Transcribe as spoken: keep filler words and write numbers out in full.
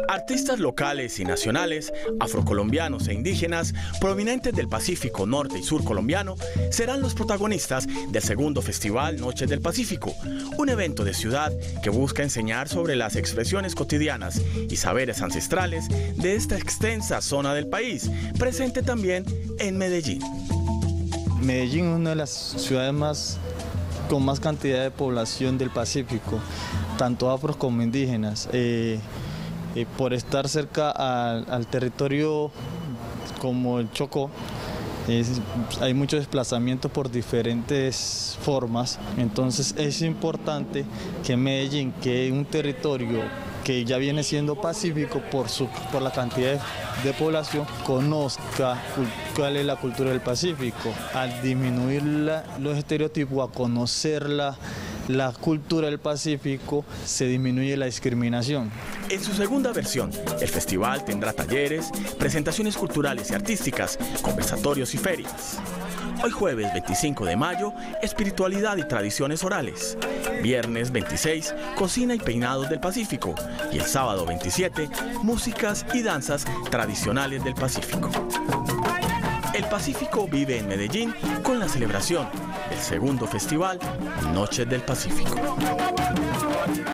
Artistas locales y nacionales, afrocolombianos e indígenas, provenientes del Pacífico Norte y Sur colombiano, serán los protagonistas del segundo Festival Noches del Pacífico, un evento de ciudad que busca enseñar sobre las expresiones cotidianas y saberes ancestrales de esta extensa zona del país, presente también en Medellín. Medellín es una de las ciudades más, con más cantidad de población del Pacífico, tanto afros como indígenas. Eh, eh, por estar cerca al, al territorio como el Chocó, es, hay mucho desplazamiento por diferentes formas, entonces es importante que Medellín, que es un territorio que ya viene siendo pacífico por, su, por la cantidad de, de población, conozca cuál es la cultura del Pacífico. Al disminuir la, los estereotipos, a conocer la, la cultura del Pacífico, se disminuye la discriminación. En su segunda versión, el festival tendrá talleres, presentaciones culturales y artísticas, conversatorios y ferias. Hoy jueves veinticinco de mayo, espiritualidad y tradiciones orales. Viernes veintiséis, cocina y peinados del Pacífico. Y el sábado veintisiete, músicas y danzas tradicionales del Pacífico. El Pacífico vive en Medellín con la celebración del segundo festival Noches del Pacífico.